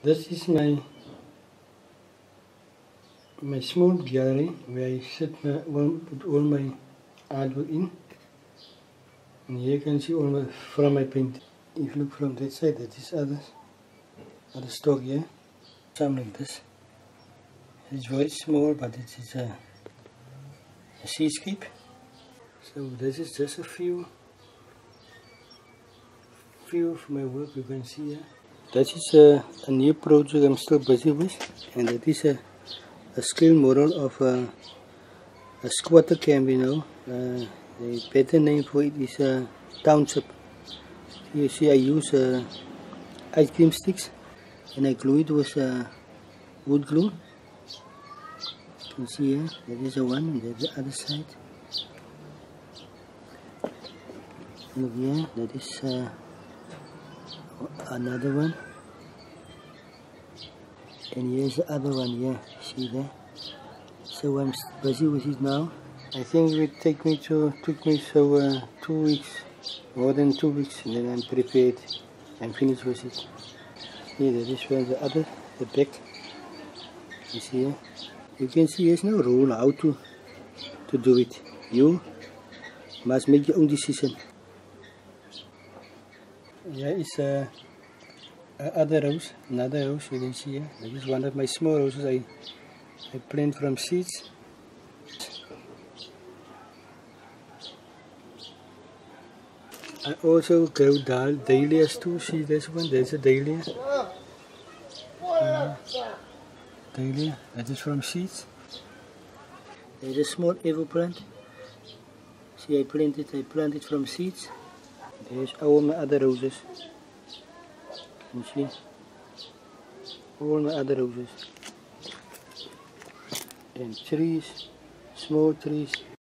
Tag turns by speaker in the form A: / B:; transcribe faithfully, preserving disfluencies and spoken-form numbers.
A: This is my my small gallery where I set my, all, put all my artwork in. And here you can see all my from my paint. If you look from that side, that is other other stock here. Some like this. It's very small, but it is a, a seascape. So this is just a few few of my work you can see here. That is a, a new project I'm still busy with, and that is a, a scale model of a, a squatter camp, you know. Uh, the better name for it is a township. You see I use uh, ice cream sticks and I glue it with uh, wood glue. You can see here, that is the one, and that's the other side. Look here, that is uh, another one, and here's the other one here, see there. So I'm busy with it now. I think it would take me to took me so uh, two weeks, more than two weeks, and then I'm prepared. I'm finished with it. Here, that is where the other, the back. You see here. You can see there's no rule how to to do it. You must make your own decision. Here is a, a other rose, another rose you can see here. That is one of my small roses I, I plant from seeds. I also grow dahlias too. See this one, there's a dahlia. Uh, dahlia, that is from seeds. There's a small ever plant. See I planted, I planted from seeds. There's all my other roses. You can see all my other roses. And trees, small trees.